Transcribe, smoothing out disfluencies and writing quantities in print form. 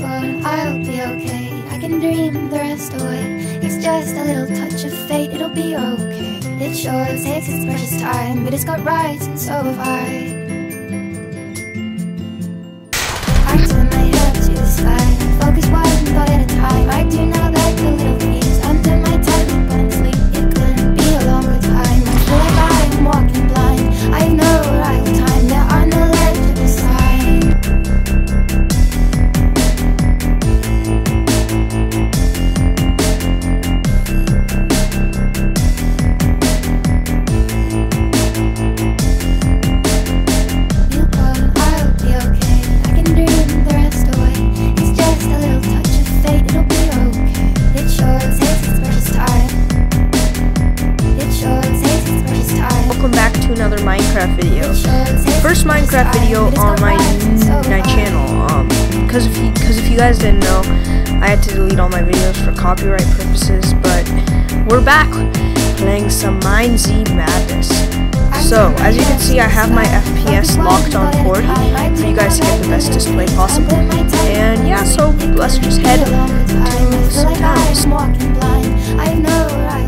but I'll be okay. I can dream the rest away. It's just a little touch of fate, it'll be okay. It sure takes its precious time, but it's got rights and so have I. I turn my head to the sky, focus one thought at a time. I do not like the little things under my tongue, but I'm asleep. It couldn't be a longer time. I feel like I'm walking blind. I have no arrival time, there are no legible signs. You go, I'll be okay. I can dream the rest away. It's just a little touch of fate, it'll be okay. It sure takes its precious time. It sure takes its precious time. Welcome back to another Minecraft video. First Minecraft video on my channel. Because if you guys didn't know, I had to delete all my videos for copyright purposes. But we're back playing some MineZ Madness. So as you can see, I have my FPS locked on 40 for you guys to get the best display possible. And yeah, so let's just head to some towns. I'm walking blind. I know